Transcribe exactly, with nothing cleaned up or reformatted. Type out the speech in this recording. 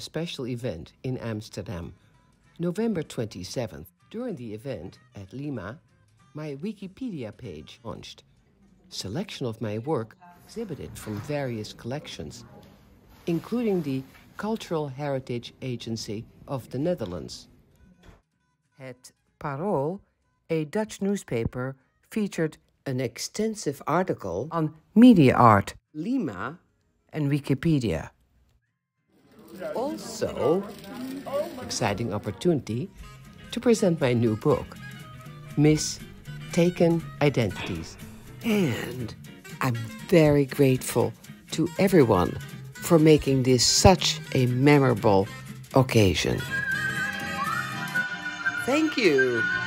special event in Amsterdam, November twenty-seventh. During the event at Lima, my Wikipedia page launched. Selection of my work exhibited from various collections, including the Cultural Heritage Agency of the Netherlands. Het Parool, a Dutch newspaper, featured an extensive article on media art, Lima, and Wikipedia. Also, exciting opportunity to present my new book, Mistaken Identities. And I'm very grateful to everyone for making this such a memorable occasion. Thank you.